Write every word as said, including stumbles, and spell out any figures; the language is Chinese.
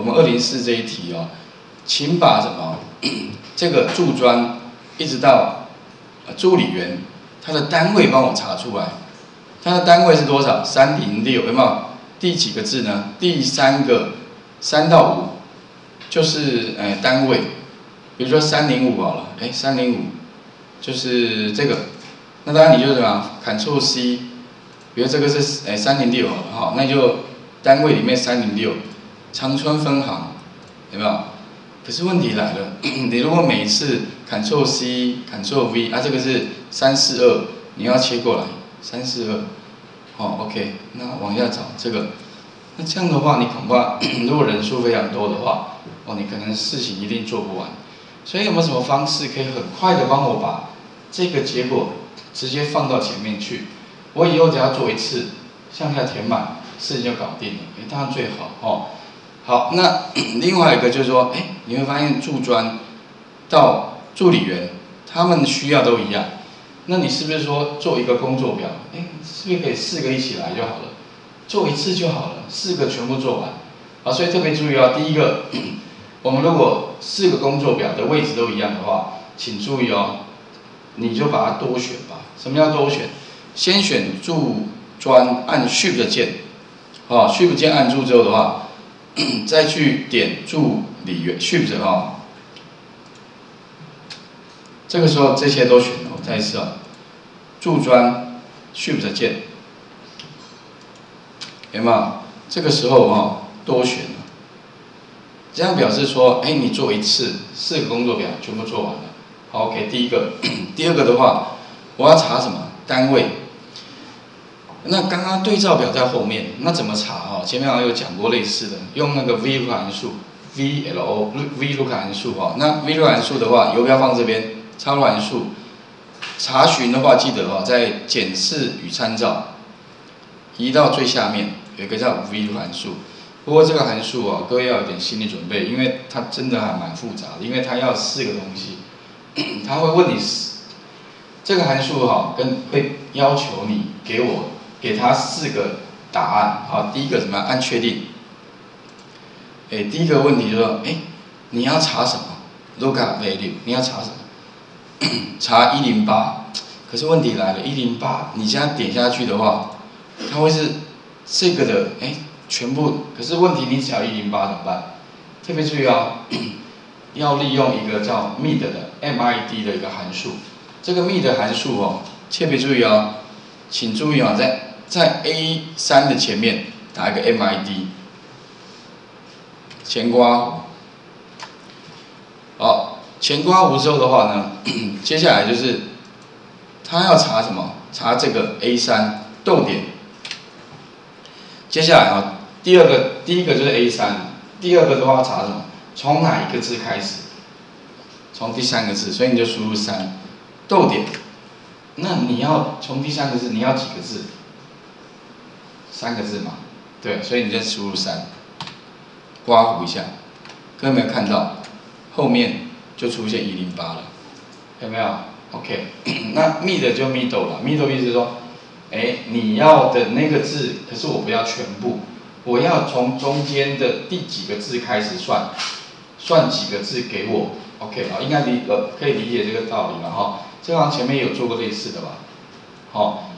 我们二零四这一题哦，请把什么这个柱砖一直到助理员它的单位帮我查出来，它的单位是多少？三零六，有没有？第几个字呢？第三个三到五就是呃单位，比如说三零五好了，哎三零五就是这个，那当然你就什么 Ctrl C， 比如这个是哎三零六好了哈，那就单位里面三零六，长春分行有没有？可是问题来了，你如果每次 Ctrl C Ctrl V 啊，这个是三四二，你要切过来三四二，哦 OK， 那往下找这个，那这样的话你恐怕如果人数非常多的话，哦你可能事情一定做不完，所以有没有什么方式可以很快的帮我把这个结果直接放到前面去？我以后只要做一次，向下填满，事情就搞定了，哎当然最好哦。好，那另外一个就是说，哎，你会发现柱砖到助理员他们需要都一样，那你是不是说做一个工作表？哎，是不是可以四个一起来就好了？做一次就好了，四个全部做完。好，所以特别注意哦，第一个，我们如果四个工作表的位置都一样的话，请注意哦，你就把它多选吧。什么叫多选？先选柱砖，按 Shift 键，哦 ，Shift 键按住之后的话。再去点助理员 Shift 哈，这个时候这些都选了，我再一次啊，柱砖 Shift 键，有没有？这个时候哈都选了，这样表示说，哎，你做一次四个工作表全部做完了。好 ，OK， 第一个，第二个的话，我要查什么单位？那刚刚对照表在后面，那怎么查哈？前面好像有讲过类似的，用那个 VLOOKUP 函数 ，V L O VLOOKUP 函数哈。那 VLOOKUP 函数的话，游标放这边，插入函数。查询的话，记得哈，在检视与参照，移到最下面有一个叫 VLOOKUP 函数。不过这个函数啊，各位要有点心理准备，因为它真的还蛮复杂的，因为它要四个东西，它会问你这个函数哈，跟会要求你给我。给他四个答案，好，第一个什么？按确定。哎，第一个问题就是说，哎，你要查什么 ？lookup value， 你要查什么？查一零八。可是问题来了，一零八，你现在点下去的话，它会是这个的，哎，全部。可是问题你只要一零八怎么办？特别注意哦，要利用一个叫 M I D 的 M I D 的一个函数。这个 M I D 函数哦，特别注意哦，请注意啊，在在 A 三 的前面打一个 M I D， 前刮弧。好，前刮弧之后的话呢，接下来就是他要查什么？查这个 A 三 逗点。接下来啊，第二个第一个就是 A 三， 第二个的话查什么？从哪一个字开始？从第三个字，所以你就输入三，逗点。那你要从第三个字，你要几个字？三个字嘛，对，所以你再输入三，刮弧一下，各位有没有看到？后面就出现一零八了，有没有 ？OK， 那 mid 就 middle 了 ，middle 意思是说，哎，你要的那个字，可是我不要全部，我要从中间的第几个字开始算，算几个字给我 ，OK 啊，应该理呃可以理解这个道理了哈。这行前面有做过类似的吧？好。